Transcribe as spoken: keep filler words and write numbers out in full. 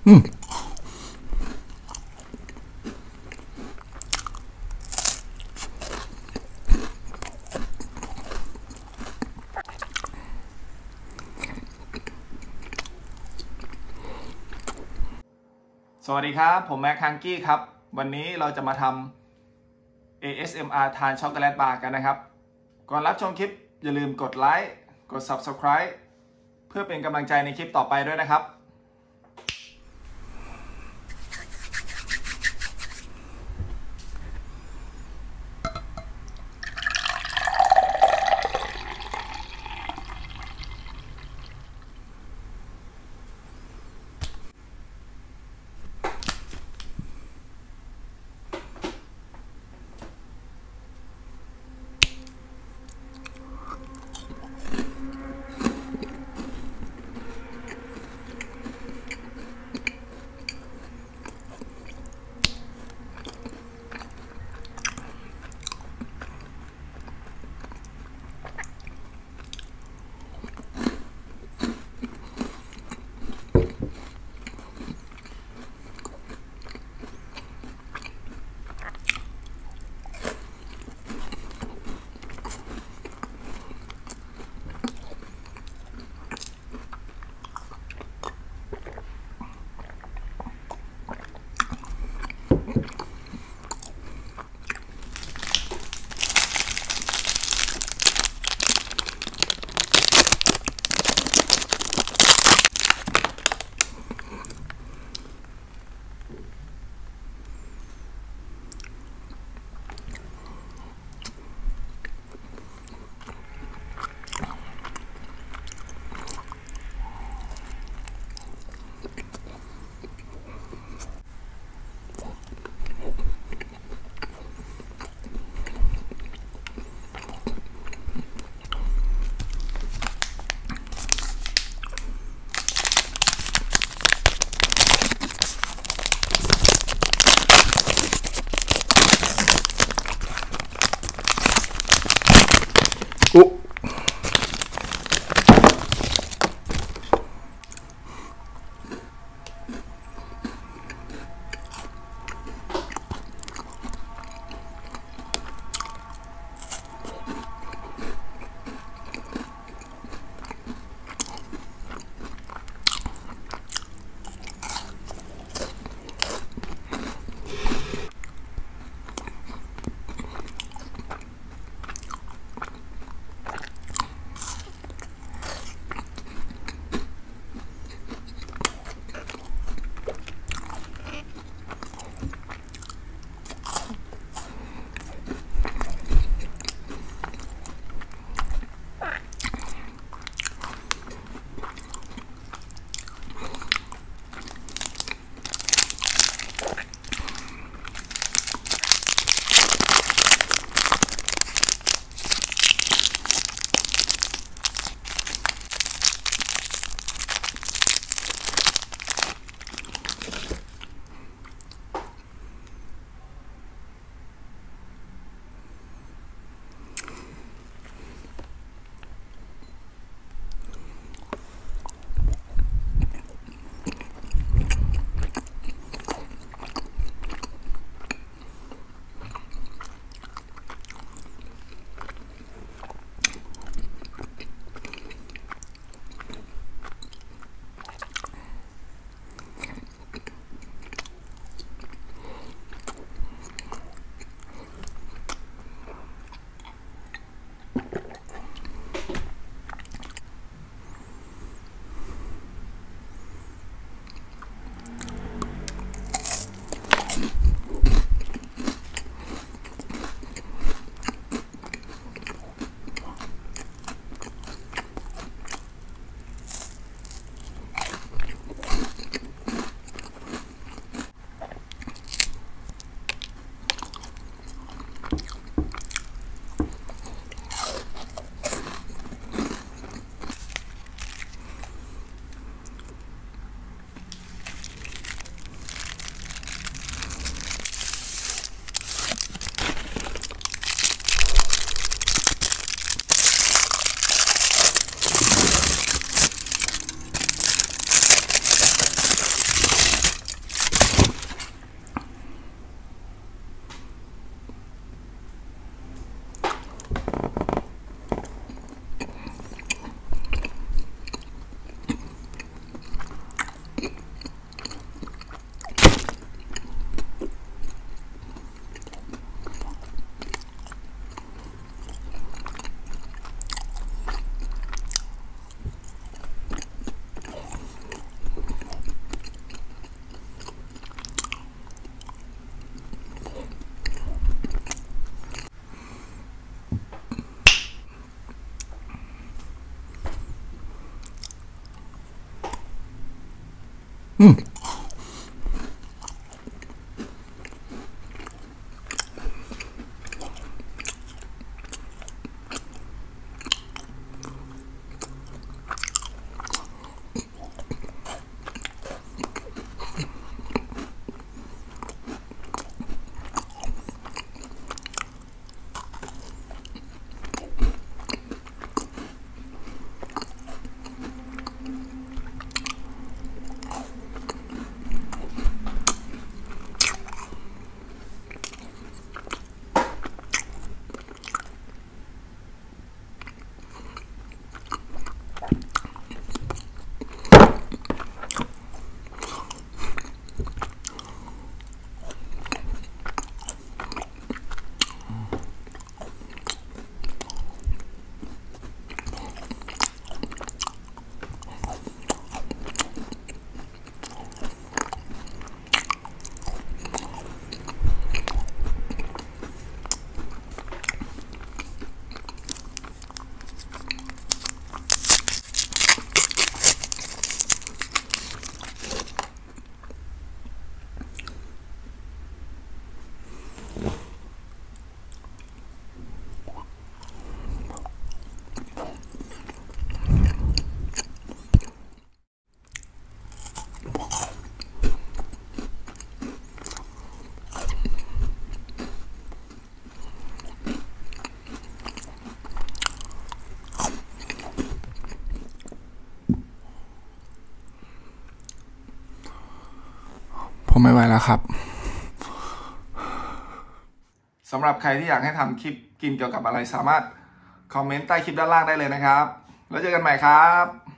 อืมสวัสดีครับผมแม็กฮังกี้ครับวันนี้เราจะมาทำ เอ เอส เอ็ม อาร์ ทานช็อกโกแลตบาร์กันนะครับก่อนรับชมคลิปอย่าลืมกดไลค์กด ซับสไครบ์ เพื่อเป็นกำลังใจในคลิปต่อไปด้วยนะครับอุ๊อืมผมไม่ไหวแล้วครับสำหรับใครที่อยากให้ทำคลิปกินเกี่ยวกับอะไรสามารถคอมเมนต์ใต้คลิปด้านล่างได้เลยนะครับแล้วเจอกันใหม่ครับ